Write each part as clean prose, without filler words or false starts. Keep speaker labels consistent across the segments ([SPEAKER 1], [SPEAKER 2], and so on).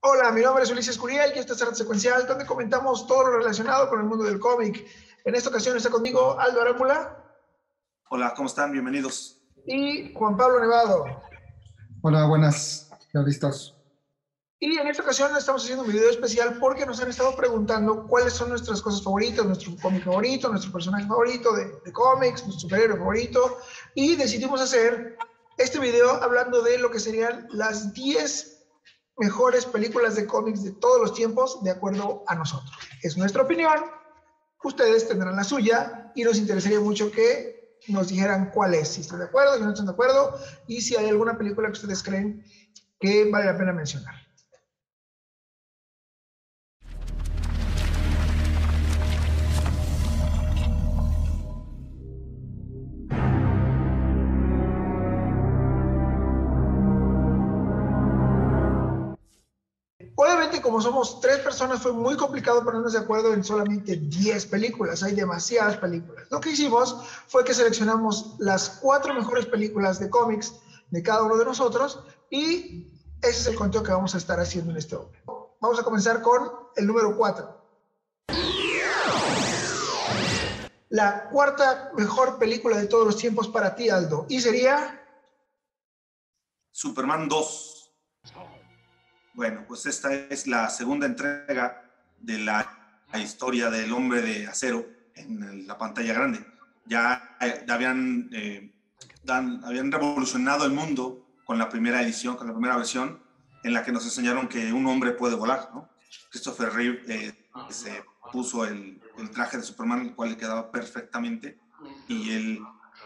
[SPEAKER 1] Hola, mi nombre es Ulises Curiel y esto es Arte Secuencial, donde comentamos todo lo relacionado con el mundo del cómic. En esta ocasión está conmigo Aldo Arámbula.
[SPEAKER 2] Hola, ¿cómo están? Bienvenidos.
[SPEAKER 1] Y Juan Pablo Nevado.
[SPEAKER 3] Hola, buenas, ya listos.
[SPEAKER 1] Y en esta ocasión estamos haciendo un video especial porque nos han estado preguntando cuáles son nuestras cosas favoritas, nuestro cómic favorito, nuestro personaje favorito de cómics, nuestro superhéroe favorito. Y decidimos hacer este video hablando de lo que serían las 10 mejores películas de cómics de todos los tiempos, de acuerdo a nosotros. Es nuestra opinión, ustedes tendrán la suya y nos interesaría mucho que nos dijeran cuál es, si están de acuerdo, si no están de acuerdo, y si hay alguna película que ustedes creen que vale la pena mencionar. Obviamente, como somos 3 personas, fue muy complicado ponernos de acuerdo en solamente 10 películas. Hay demasiadas películas. Lo que hicimos fue que seleccionamos las 4 mejores películas de cómics de cada uno de nosotros y ese es el conteo que vamos a estar haciendo en este momento. Vamos a comenzar con el número 4. La cuarta mejor película de todos los tiempos para ti, Aldo. Y sería...
[SPEAKER 2] Superman 2. Bueno, pues esta es la segunda entrega de la historia del Hombre de Acero en la pantalla grande. Ya habían revolucionado el mundo con la primera edición, con la primera versión, en la que nos enseñaron que un hombre puede volar, ¿no? Christopher Reeve se puso el traje de Superman, el cual le quedaba perfectamente, y él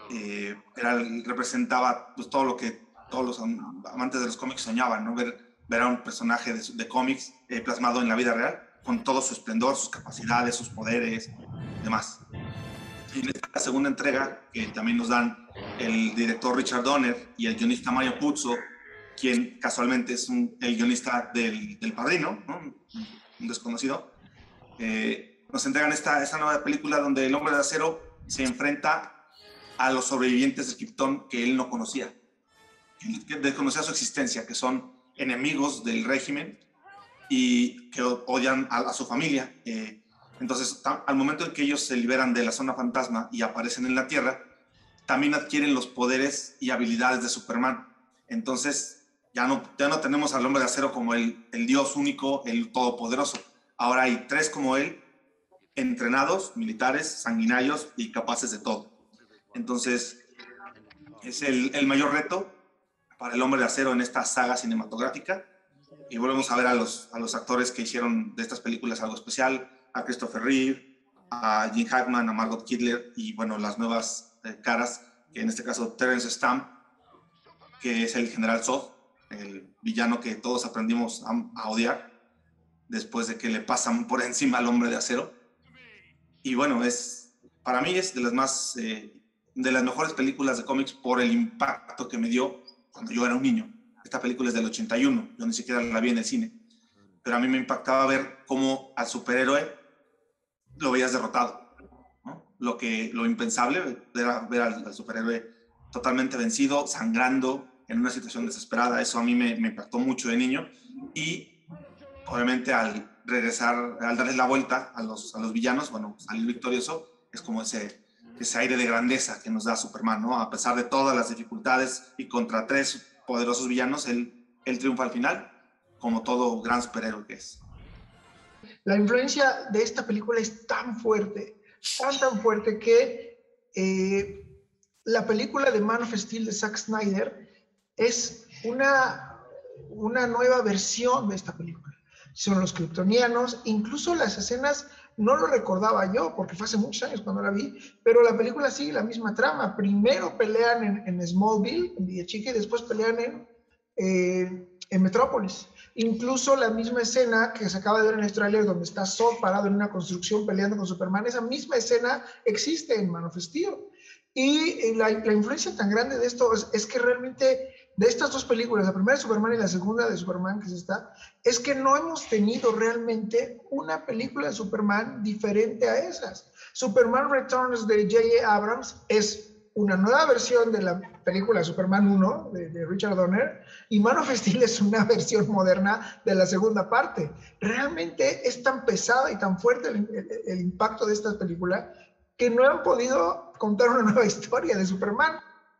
[SPEAKER 2] representaba pues, todo lo que todos los amantes de los cómics soñaban, ¿no? Ver a un personaje de cómics plasmado en la vida real, con todo su esplendor, sus capacidades, sus poderes, demás. Y en esta segunda entrega, que también nos dan el director Richard Donner y el guionista Mario Puzo, quien casualmente es el guionista del Padrino, ¿no? Un desconocido, nos entregan esta nueva película donde el Hombre de Acero se enfrenta a los sobrevivientes de Krypton que él no conocía, que desconocía su existencia, que son enemigos del régimen y que odian a su familia. Entonces, al momento en que ellos se liberan de la zona fantasma y aparecen en la Tierra, también adquieren los poderes y habilidades de Superman. Entonces, ya no tenemos al Hombre de Acero como el dios único, el todopoderoso. Ahora hay 3 como él, entrenados, militares, sanguinarios y capaces de todo. Entonces, es el mayor reto para el Hombre de Acero en esta saga cinematográfica, y volvemos a ver a los actores que hicieron de estas películas algo especial, a Christopher Reeve, a Gene Hackman, a Margot Kidder, y bueno, las nuevas caras, que en este caso Terrence Stamp, que es el General Zod, el villano que todos aprendimos a odiar después de que le pasan por encima al Hombre de Acero. Y bueno, para mí es de las mejores películas de cómics por el impacto que me dio cuando yo era un niño. Esta película es del 81, yo ni siquiera la vi en el cine, pero a mí me impactaba ver cómo al superhéroe lo veías derrotado, ¿no? Lo impensable era ver al superhéroe totalmente vencido, sangrando, en una situación desesperada. Eso a mí me impactó mucho de niño, y obviamente al darles la vuelta a los villanos, bueno, salir victorioso, es como ese aire de grandeza que nos da Superman, ¿no? A pesar de todas las dificultades y contra 3 poderosos villanos, él triunfa al final, como todo gran superhéroe que es.
[SPEAKER 1] La influencia de esta película es tan fuerte que la película de Man of Steel de Zack Snyder es una nueva versión de esta película. Son los kryptonianos, incluso las escenas no lo recordaba yo porque fue hace muchos años cuando la vi, pero la película sigue la misma trama. Primero pelean en Smallville, en Villa Chica, y después pelean en Metrópolis. Incluso la misma escena que se acaba de ver en el tráiler, donde está Zod parado en una construcción peleando con Superman, esa misma escena existe en Man of Steel. Y la influencia tan grande de esto es que realmente de estas 2 películas, la primera de Superman y la segunda de Superman, es que no hemos tenido realmente una película de Superman diferente a esas. Superman Returns de J.J. Abrams es una nueva versión de la película Superman 1 de Richard Donner, y Man of Steel es una versión moderna de la segunda parte. Realmente es tan pesado y tan fuerte el impacto de esta película que no han podido contar una nueva historia de Superman.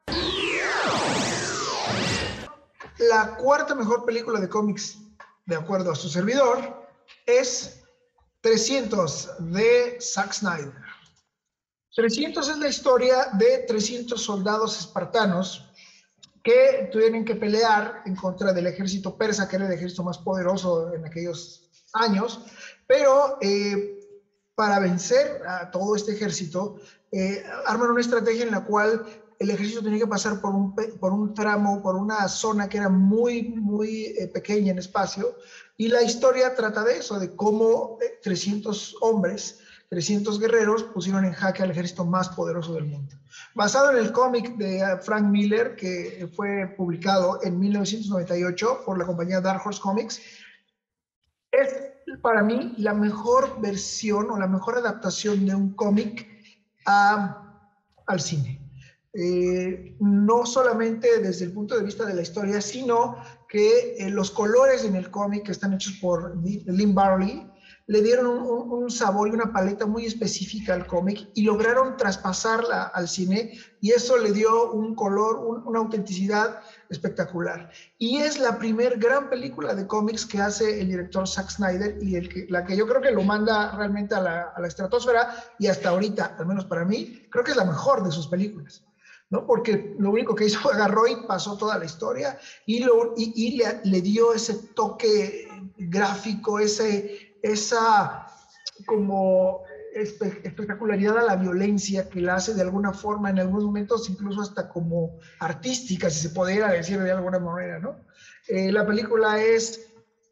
[SPEAKER 1] La cuarta mejor película de cómics, de acuerdo a su servidor, es 300 de Zack Snyder. 300 es la historia de 300 soldados espartanos que tuvieron que pelear en contra del ejército persa, que era el ejército más poderoso en aquellos años, pero para vencer a todo este ejército, arman una estrategia en la cual el ejército tenía que pasar por un tramo, por una zona que era muy pequeña en espacio, y la historia trata de eso, de cómo 300 hombres, 300 guerreros pusieron en jaque al ejército más poderoso del mundo. Basado en el cómic de Frank Miller, que fue publicado en 1998 por la compañía Dark Horse Comics, es para mí la mejor versión o la mejor adaptación de un cómic al cine. No solamente desde el punto de vista de la historia, sino que los colores en el cómic, que están hechos por Lynn Barley, le dieron un sabor y una paleta muy específica al cómic y lograron traspasarla al cine, y eso le dio un color, una autenticidad espectacular. Y es la primer gran película de cómics que hace el director Zack Snyder, y la que yo creo que lo manda realmente a la estratosfera, y hasta ahorita, al menos para mí, creo que es la mejor de sus películas, ¿no? Porque lo único que hizo fue agarró y pasó toda la historia y le dio ese toque gráfico, esa como espectacularidad a la violencia que la hace de alguna forma, en algunos momentos incluso hasta como artística, si se pudiera decir de alguna manera, ¿no? La película es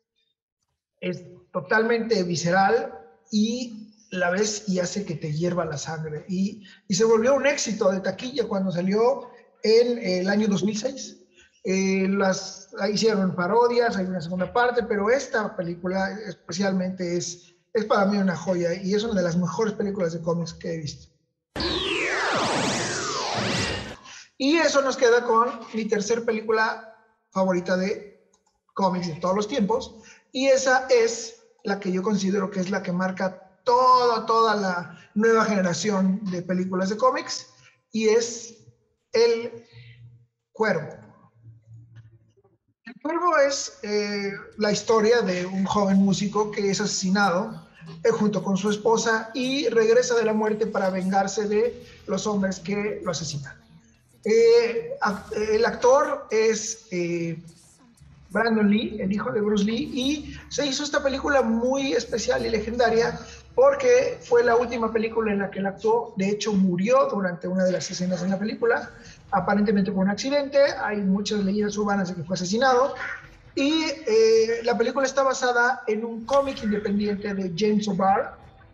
[SPEAKER 1] totalmente visceral, y la ves y hace que te hierva la sangre, y se volvió un éxito de taquilla cuando salió en el año 2006. Hicieron parodias, hay una segunda parte, pero esta película especialmente es para mí una joya, y es una de las mejores películas de cómics que he visto. Y eso nos queda con mi tercer película favorita de cómics de todos los tiempos, y esa es la que yo considero que es la que marca toda la nueva generación de películas de cómics, y es El Cuervo. El Cuervo es la historia de un joven músico que es asesinado junto con su esposa, y regresa de la muerte para vengarse de los hombres que lo asesinan. El actor es Brandon Lee, el hijo de Bruce Lee, y se hizo esta película muy especial y legendaria porque fue la última película en la que él actuó. De hecho, murió durante una de las escenas en la película, aparentemente por un accidente. Hay muchas leyendas urbanas de que fue asesinado. Y la película está basada en un cómic independiente de James O'Barr,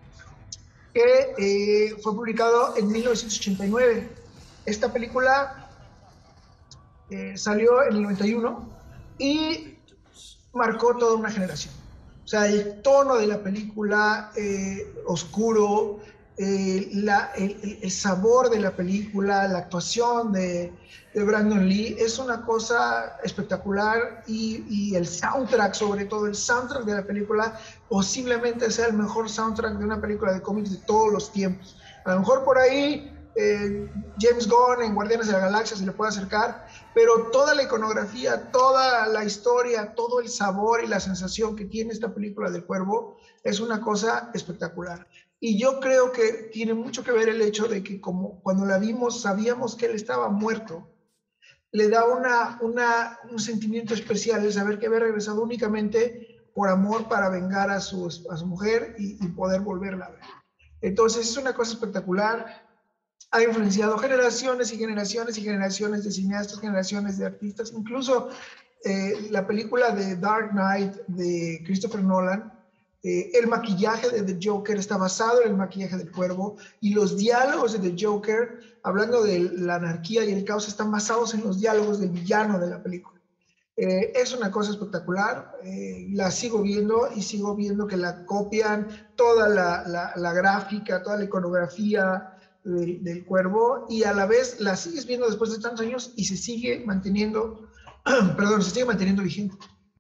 [SPEAKER 1] que fue publicado en 1989. Esta película salió en el 91 y marcó toda una generación. O sea, el tono de la película oscuro, el sabor de la película, la actuación de Brandon Lee es una cosa espectacular, y el soundtrack, sobre todo el soundtrack de la película, posiblemente sea el mejor soundtrack de una película de cómics de todos los tiempos. A lo mejor por ahí James Gunn en Guardianes de la Galaxia se le puede acercar, pero toda la iconografía, toda la historia, todo el sabor y la sensación que tiene esta película del Cuervo es una cosa espectacular. Y yo creo que tiene mucho que ver el hecho de que, como cuando la vimos sabíamos que él estaba muerto, le da un sentimiento especial el saber que había regresado únicamente por amor, para vengar a su mujer y poder volverla a ver. Entonces es una cosa espectacular. Ha influenciado generaciones y generaciones y generaciones de cineastas, generaciones de artistas. Incluso la película de Dark Knight de Christopher Nolan, el maquillaje de The Joker está basado en el maquillaje del Cuervo, y los diálogos de The Joker, hablando de la anarquía y el caos, están basados en los diálogos del villano de la película. Es una cosa espectacular. La sigo viendo, y sigo viendo que la copian, toda la gráfica, toda la iconografía, del Cuervo, y a la vez la sigues viendo después de tantos años y se sigue manteniendo, perdón, se sigue manteniendo vigente.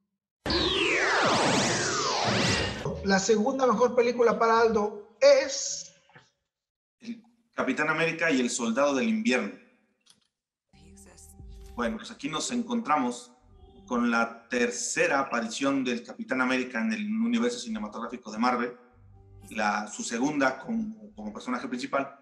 [SPEAKER 1] La segunda mejor película para Aldo es
[SPEAKER 2] El Capitán América y el Soldado del Invierno. Bueno, pues aquí nos encontramos con la tercera aparición del Capitán América en el universo cinematográfico de Marvel, su segunda como personaje principal,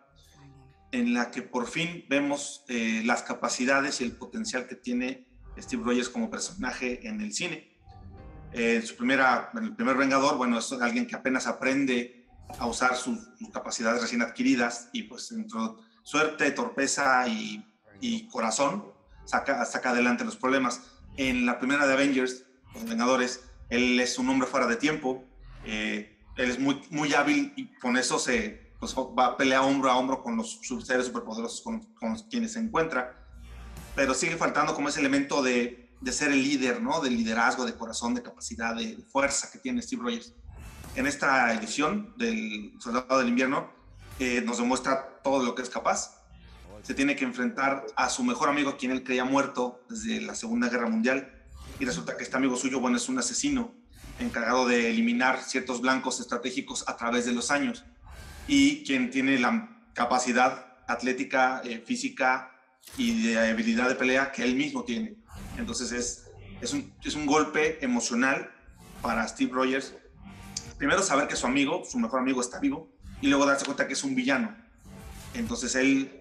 [SPEAKER 2] en la que por fin vemos las capacidades y el potencial que tiene Steve Rogers como personaje en el cine. En el primer Vengador, bueno, es alguien que apenas aprende a usar sus capacidades recién adquiridas, y pues entre suerte, torpeza y corazón saca adelante los problemas. En la primera de Avengers, Los Vengadores, él es un hombre fuera de tiempo, él es muy hábil, y con eso va a pelear hombro a hombro con los seres superpoderosos con quienes se encuentra, pero sigue faltando como ese elemento de ser el líder, ¿no? De liderazgo, de corazón, de capacidad, de fuerza que tiene Steve Rogers. En esta edición del Soldado del Invierno nos demuestra todo lo que es capaz. Se tiene que enfrentar a su mejor amigo, a quien él creía muerto desde la Segunda Guerra Mundial, y resulta que este amigo suyo, bueno, es un asesino encargado de eliminar ciertos blancos estratégicos a través de los años, y quien tiene la capacidad atlética, física y de habilidad de pelea que él mismo tiene. Entonces es un golpe emocional para Steve Rogers. Primero saber que su mejor amigo está vivo, y luego darse cuenta que es un villano. Entonces él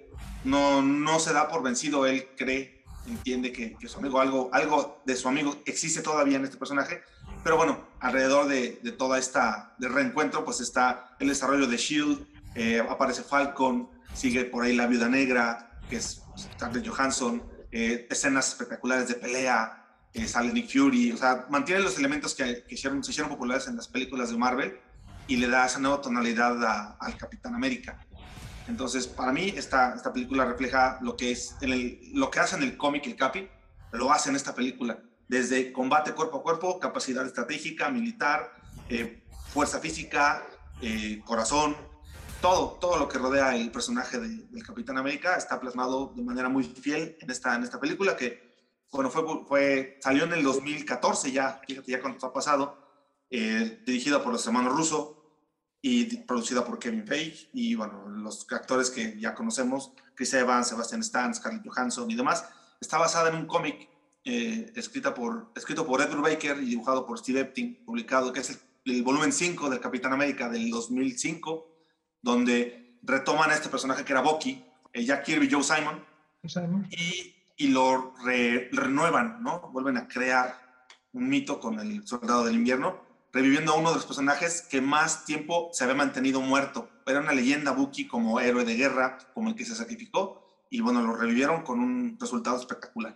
[SPEAKER 2] no se da por vencido, él entiende que su amigo, algo de su amigo existe todavía en este personaje. Pero bueno, alrededor de toda de reencuentro, pues está el desarrollo de S.H.I.E.L.D., aparece Falcon, sigue por ahí la Viuda Negra, que es Scarlett Johansson, escenas espectaculares de pelea, sale Nick Fury, o sea, mantiene los elementos que se hicieron populares en las películas de Marvel, y le da esa nueva tonalidad al Capitán América. Entonces, para mí, esta película refleja lo que hace en el cómic el Capi, lo hace en esta película. Desde combate cuerpo a cuerpo, capacidad estratégica, militar, fuerza física, corazón, todo lo que rodea el personaje del Capitán América está plasmado de manera muy fiel en esta película, que, bueno, salió en el 2014 ya, fíjate ya cuánto ha pasado, dirigida por los hermanos Russo y producida por Kevin Feige, y bueno, los actores que ya conocemos, Chris Evans, Sebastian Stan, Scarlett Johansson y demás. Está basada en un cómic escrito por Ed Brubaker y dibujado por Steve Epting, publicado, que es el volumen 5 del Capitán América del 2005, donde retoman a este personaje que era Bucky, Jack Kirby, Joe Simon, y lo renuevan, ¿no? Vuelven a crear un mito con el Soldado del Invierno, reviviendo a uno de los personajes que más tiempo se había mantenido muerto. Era una leyenda Bucky como héroe de guerra, como el que se sacrificó, y bueno, lo revivieron con un resultado espectacular.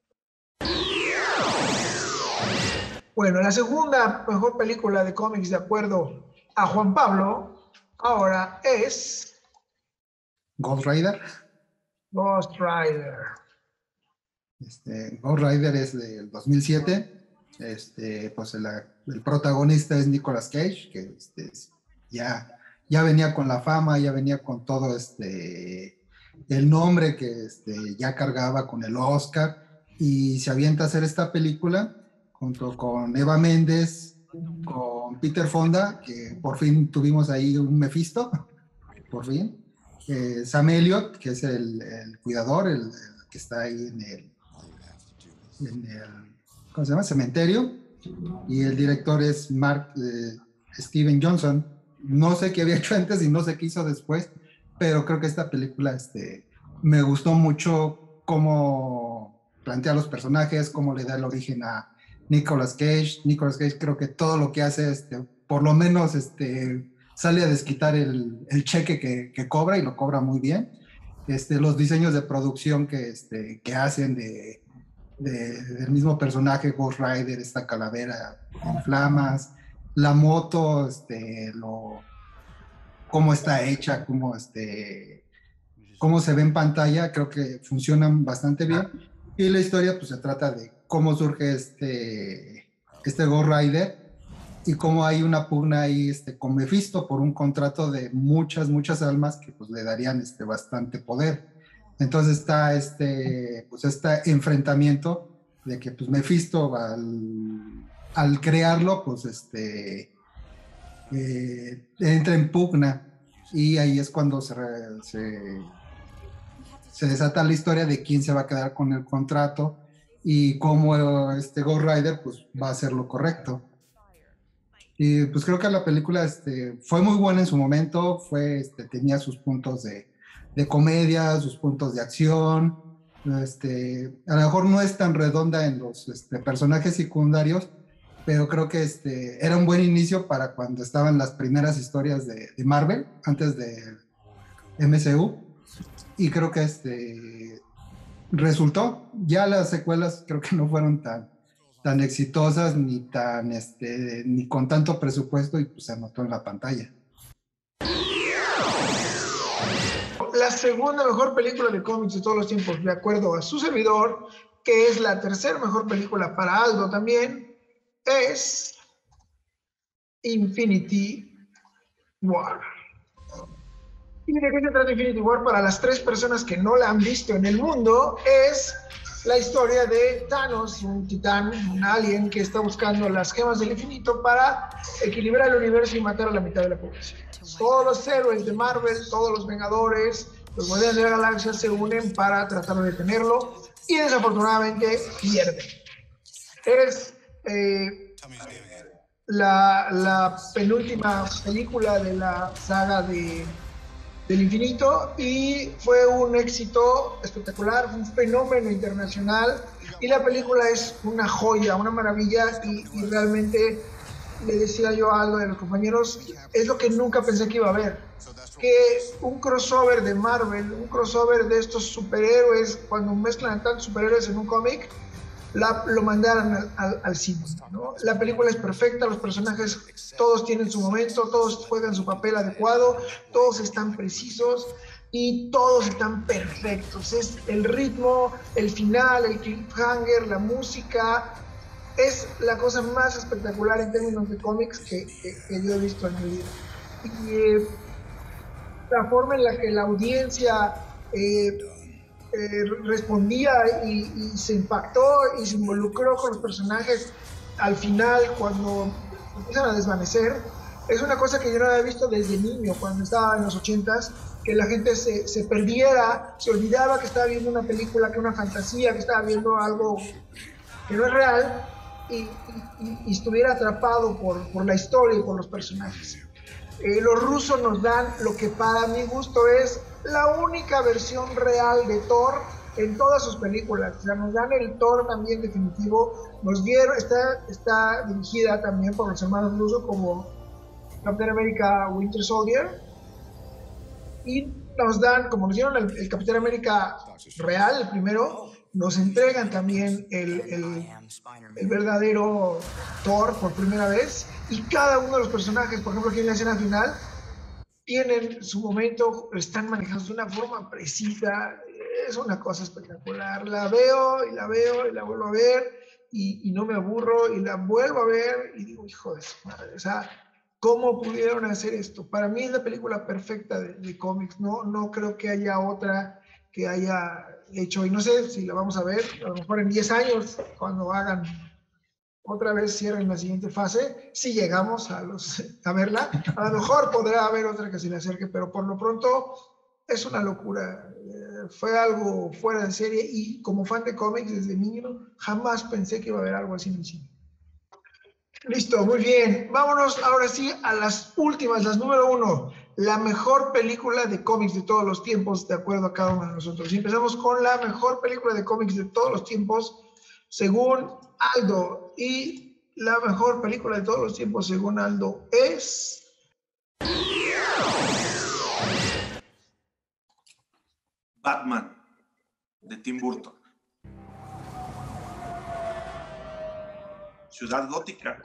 [SPEAKER 1] Bueno, la segunda mejor película de cómics, de acuerdo a Juan Pablo, ahora es
[SPEAKER 3] Ghost Rider.
[SPEAKER 1] Ghost Rider.
[SPEAKER 3] Ghost Rider es del 2007. Pues el protagonista es Nicolas Cage, que ya venía con la fama, ya venía con todo el nombre que ya cargaba con el Oscar, y se avienta a hacer esta película junto con Eva Méndez, con Peter Fonda, que por fin tuvimos ahí un Mephisto, por fin. Sam Elliott, que es el cuidador, el que está ahí en el ¿cómo se llama? Cementerio, y el director es Steven Johnson. No sé qué había hecho antes y no sé qué hizo después, pero creo que esta película me gustó mucho cómo plantea los personajes, cómo le da el origen a Nicolas Cage. Nicolas Cage, creo que todo lo que hace, por lo menos sale a desquitar el cheque que cobra, y lo cobra muy bien. Los diseños de producción que hacen del mismo personaje, Ghost Rider, esta calavera en flamas, la moto, cómo está hecha, cómo se ve en pantalla, creo que funcionan bastante bien. Y la historia pues se trata de cómo surge este Ghost Rider, y cómo hay una pugna ahí con Mephisto por un contrato de muchas almas que pues le darían bastante poder. Entonces está pues este enfrentamiento de que pues Mephisto al crearlo pues entra en pugna, y ahí es cuando se desata la historia de quién se va a quedar con el contrato y cómo Ghost Rider pues va a hacer lo correcto. Y pues creo que la película fue muy buena en su momento, tenía sus puntos de comedia, sus puntos de acción. A lo mejor no es tan redonda en los personajes secundarios, pero creo que era un buen inicio para cuando estaban las primeras historias de Marvel, antes de MCU, y creo que resultó. Ya las secuelas creo que no fueron tan exitosas ni con tanto presupuesto, y pues se notó en la pantalla.
[SPEAKER 1] La segunda mejor película de cómics de todos los tiempos, de acuerdo a su servidor, que es la tercera mejor película para Aldo también, es Infinity War. ¿Y de qué se trata Infinity War? Para las 3 personas que no la han visto en el mundo, es la historia de Thanos, un titán, un alien que está buscando las gemas del infinito para equilibrar el universo y matar a la mitad de la población. Todos los héroes de Marvel, todos los Vengadores, los Guardianes de la Galaxia se unen para tratar de detenerlo y desafortunadamente pierden. Es la penúltima película de la saga del infinito y fue un éxito espectacular, un fenómeno internacional, y la película es una joya, una maravilla, y realmente le decía yo a Aldo de los compañeros, es lo que nunca pensé que iba a ver, que un crossover de Marvel, un crossover de estos superhéroes, cuando mezclan tantos superhéroes en un cómic, lo mandaron al cine, ¿no? La película es perfecta, los personajes todos tienen su momento, todos juegan su papel adecuado, todos están precisos y todos están perfectos. Es el ritmo, el final, el cliffhanger, la música, es la cosa más espectacular en términos de cómics que yo he visto en mi vida. Y la forma en la que la audiencia respondía y se impactó y se involucró con los personajes al final cuando empiezan a desvanecer, es una cosa que yo no había visto desde niño, cuando estaba en los 80s, que la gente se perdiera, se olvidaba que estaba viendo una película, que una fantasía, que estaba viendo algo que no es real, y estuviera atrapado por la historia y por los personajes. Los rusos nos dan lo que para mi gusto es la única versión real de Thor en todas sus películas. O sea, nos dan el Thor también definitivo. Nos dieron, está dirigida también por los hermanos rusos como Captain America Winter Soldier. Y nos dan, como nos dieron el Capitán América real, el primero, nos entregan también el verdadero Thor por primera vez. Y cada uno de los personajes, por ejemplo, aquí en la escena final, tienen su momento, están manejados de una forma precisa. Es una cosa espectacular. La veo y la veo y la vuelvo a ver y no me aburro, y la vuelvo a ver y digo, hijo de su madre, o sea, ¿cómo pudieron hacer esto? Para mí es la película perfecta de cómics. No creo que haya otra que haya hecho, y no sé si la vamos a ver, a lo mejor en 10 años, cuando hagan otra vez, cierren la siguiente fase, si llegamos a verla, a lo mejor podrá haber otra que se le acerque, pero por lo pronto es una locura. Fue algo fuera de serie, y como fan de cómics desde niño, jamás pensé que iba a haber algo así en el cine. Listo, muy bien. Vámonos ahora sí a las últimas, las número 1. La mejor película de cómics de todos los tiempos, de acuerdo a cada uno de nosotros. Y empezamos con la mejor película de cómics de todos los tiempos, según Aldo. Y la mejor película de todos los tiempos, según Aldo, es...
[SPEAKER 2] Batman, de Tim Burton. Ciudad gótica.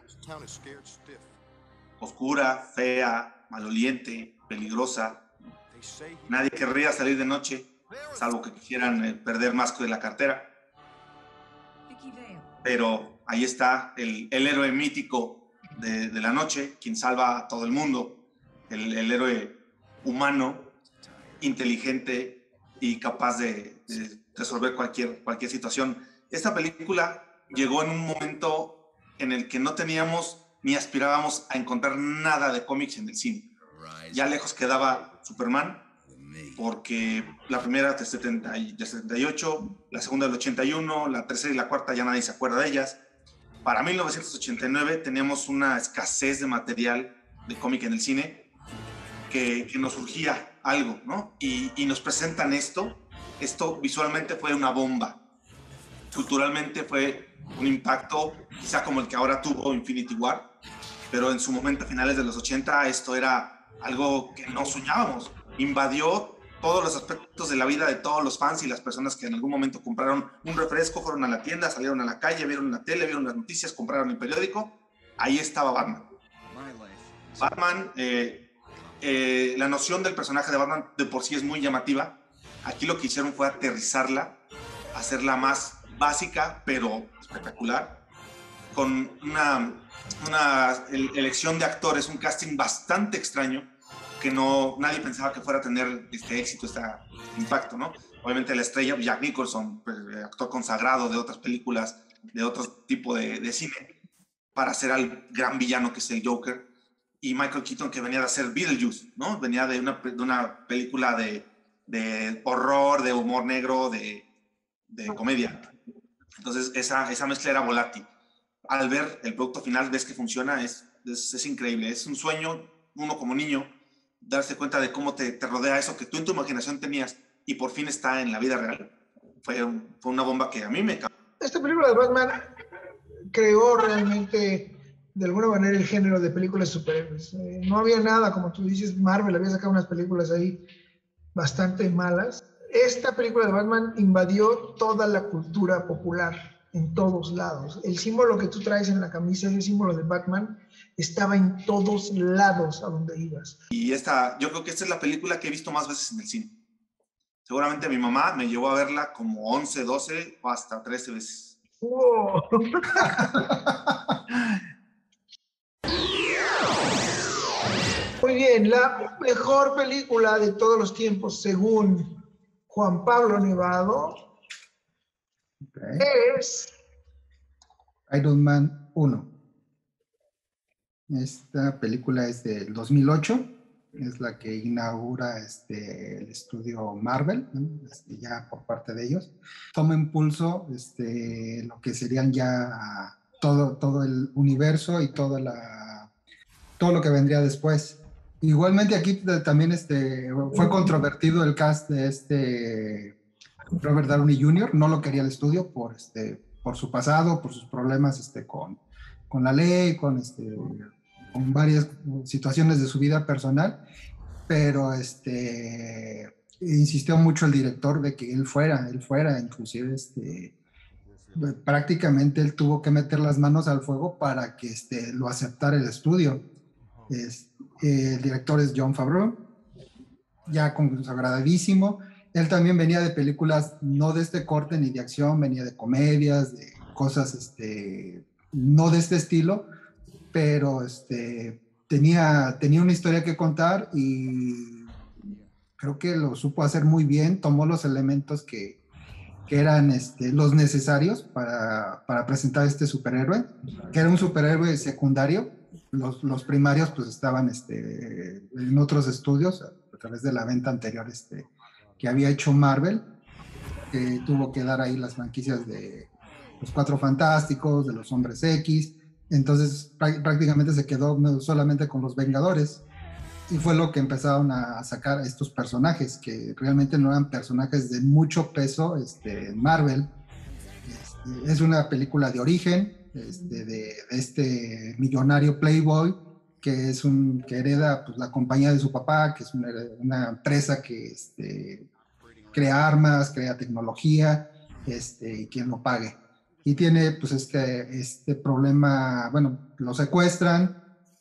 [SPEAKER 2] Oscura, fea, maloliente, peligrosa. Nadie querría salir de noche, salvo que quisieran perder más que la cartera. Pero ahí está el héroe mítico de la noche, quien salva a todo el mundo, el héroe humano, inteligente y capaz de resolver cualquier situación. Esta película llegó en un momento en el que no teníamos ni aspirábamos a encontrar nada de cómics en el cine. Ya lejos quedaba Superman, porque la primera de 78, la segunda del 81, la tercera y la cuarta ya nadie se acuerda de ellas. Para 1989 teníamos una escasez de material de cómic en el cine que nos surgía algo, ¿no? Y nos presentan esto. Esto visualmente fue una bomba. Culturalmente fue un impacto, quizá como el que ahora tuvo Infinity War, pero en su momento, a finales de los 80, esto era algo que no soñábamos. Invadió todos los aspectos de la vida de todos los fans y las personas que en algún momento compraron un refresco, fueron a la tienda, salieron a la calle, vieron la tele, vieron las noticias, compraron el periódico. Ahí estaba Batman. Batman, la noción del personaje de Batman de por sí es muy llamativa. Aquí lo que hicieron fue aterrizarla, hacerla más básica, pero espectacular, con una elección de actores, un casting bastante extraño, que nadie pensaba que fuera a tener este éxito, este impacto, ¿no? Obviamente la estrella, Jack Nicholson, pues, actor consagrado de otras películas, de otro tipo de cine, para hacer al gran villano que es el Joker, y Michael Keaton, que venía de hacer Beetlejuice, ¿no? Venía de una película de horror, de humor negro, de comedia. Entonces esa mezcla era volátil. Al ver el producto final ves que funciona, es increíble. Es un sueño, uno como niño, darse cuenta de cómo te rodea eso que tú en tu imaginación tenías y por fin está en la vida real. Fue una bomba que a mí me cambió.
[SPEAKER 1] Esta película de Batman creó realmente de alguna manera el género de películas de superhéroes. No había nada, como tú dices, Marvel había sacado unas películas ahí bastante malas. Esta película de Batman invadió toda la cultura popular en todos lados. El símbolo que tú traes en la camisa, el símbolo de Batman, estaba en todos lados a donde ibas.
[SPEAKER 2] Y yo creo que esta es la película que he visto más veces en el cine. Seguramente mi mamá me llevó a verla como 11, 12 o hasta 13 veces.
[SPEAKER 1] ¡Wow! Muy bien, la mejor película de todos los tiempos, según Juan Pablo Nevado, es
[SPEAKER 3] Iron Man 1. Esta película es del 2008, es la que inaugura el estudio Marvel, ¿no? Ya por parte de ellos. Toma impulso lo que serían ya todo el universo y todo lo que vendría después. Igualmente aquí también fue controvertido el cast de Robert Downey Jr., no lo quería el estudio por su pasado, por sus problemas con la ley, con varias situaciones de su vida personal, pero insistió mucho el director de que él fuera, inclusive prácticamente él tuvo que meter las manos al fuego para que lo aceptara el estudio. El director es Jon Favreau, ya consagradísimo. Él también venía de películas no de este corte ni de acción, venía de comedias, de cosas no de este estilo, pero tenía una historia que contar y creo que lo supo hacer muy bien. Tomó los elementos que eran los necesarios para presentar este superhéroe, que era un superhéroe secundario. Los primarios pues estaban en otros estudios a través de la venta anterior que había hecho Marvel, que tuvo que dar ahí las franquicias de los Cuatro Fantásticos, de los Hombres X. Entonces prácticamente se quedó solamente con los Vengadores y fue lo que empezaron a sacar estos personajes que realmente no eran personajes de mucho peso en Marvel. Es una película de origen de este millonario playboy que hereda pues, la compañía de su papá, que es una empresa que crea armas, crea tecnología, y quien lo pague. Y tiene pues este problema, bueno, lo secuestran,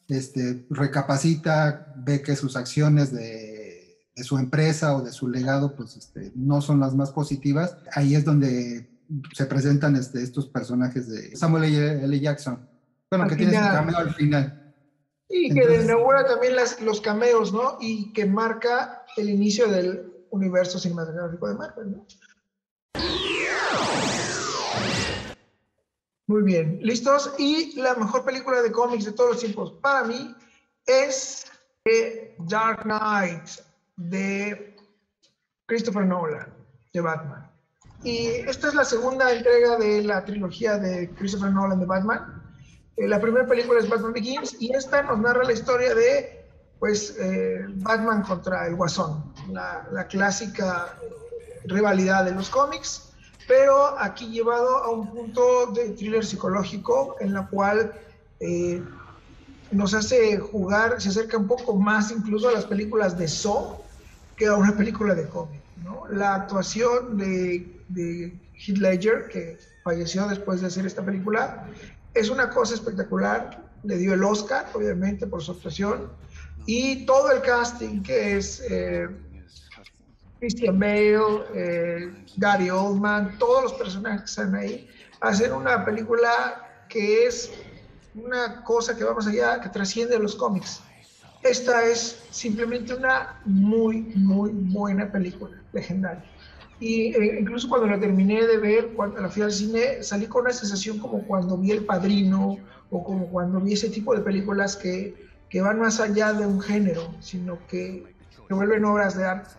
[SPEAKER 3] recapacita, ve que sus acciones de su empresa o de su legado pues no son las más positivas. Ahí es donde se presentan estos personajes de Samuel L. Jackson, Bueno,
[SPEAKER 1] al
[SPEAKER 3] que tiene su
[SPEAKER 1] final.
[SPEAKER 3] cameo al final.
[SPEAKER 1] Y que
[SPEAKER 3] Entonces,
[SPEAKER 1] inaugura también los cameos, ¿no? Y que marca el inicio del universo cinematográfico de Marvel, ¿no? Muy bien, ¿listos? Y la mejor película de cómics de todos los tiempos para mí es Dark Knight de Christopher Nolan, de Batman. Y esta es la segunda entrega de la trilogía de Christopher Nolan de Batman. La primera película es Batman Begins y esta nos narra la historia de pues, Batman contra el Guasón, la clásica rivalidad de los cómics, pero aquí llevado a un punto de thriller psicológico en la cual nos hace jugar, se acerca un poco más incluso a las películas de Saw que a una película de cómic, ¿no? La actuación de Heath Ledger, que falleció después de hacer esta película, es una cosa espectacular. Le dio el Oscar, obviamente, por su actuación. Y todo el casting, que es Christian Bale, Gary Oldman, todos los personajes que están ahí, hacen una película que es una cosa que va más allá, que trasciende los cómics. Esta es simplemente una muy, muy buena película, legendaria. Y incluso cuando la terminé de ver, cuando la fui al cine, salí con una sensación como cuando vi El Padrino o como cuando vi ese tipo de películas que van más allá de un género, sino que se vuelven obras de arte.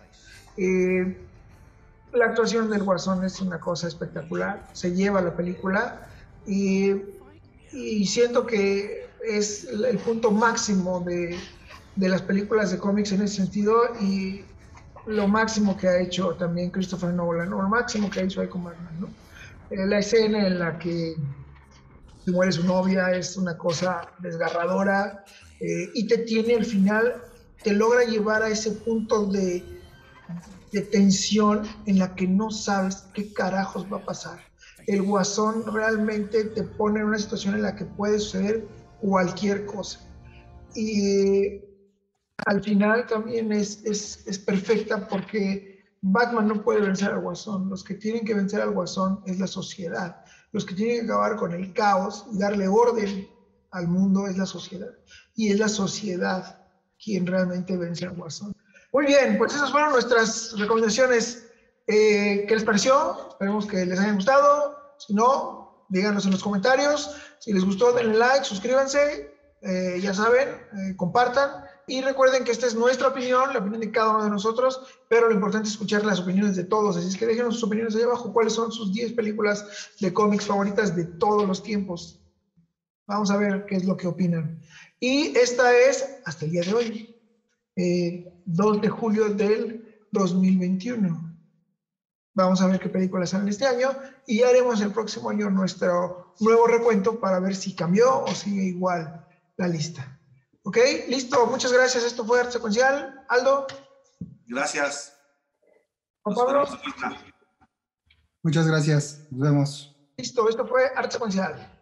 [SPEAKER 1] La actuación del Guasón es una cosa espectacular, se lleva la película y siento que es el punto máximo de las películas de cómics en ese sentido y lo máximo que ha hecho también Christopher Nolan, o lo máximo que ha hecho ahí con Batman, ¿no? La escena en la que se muere su novia es una cosa desgarradora y te tiene al final, te logra llevar a ese punto de tensión en la que no sabes qué carajos va a pasar. El Guasón realmente te pone en una situación en la que puede suceder cualquier cosa. Y al final también es perfecta porque Batman no puede vencer al Guasón. Los que tienen que vencer al Guasón es la sociedad. Los que tienen que acabar con el caos y darle orden al mundo es la sociedad. Y es la sociedad quien realmente vence al Guasón. Muy bien, pues esas fueron nuestras recomendaciones. ¿Qué les pareció? Esperemos que les hayan gustado. Si no, díganos en los comentarios. Si les gustó, denle like, suscríbanse. Ya saben, compartan. Y recuerden que esta es nuestra opinión, la opinión de cada uno de nosotros, pero lo importante es escuchar las opiniones de todos. Así es que déjenos sus opiniones ahí abajo. ¿Cuáles son sus 10 películas de cómics favoritas de todos los tiempos? Vamos a ver qué es lo que opinan. Y esta es, hasta el día de hoy, 2 de julio del 2021. Vamos a ver qué películas salen este año y ya haremos el próximo año nuestro nuevo recuento para ver si cambió o sigue igual la lista. ¿Ok? Listo. Muchas gracias. Esto fue Arte Secuencial. Aldo.
[SPEAKER 2] Gracias.
[SPEAKER 1] Juan Pablo.
[SPEAKER 3] muchas gracias. Nos vemos.
[SPEAKER 1] Listo. Esto fue Arte Secuencial.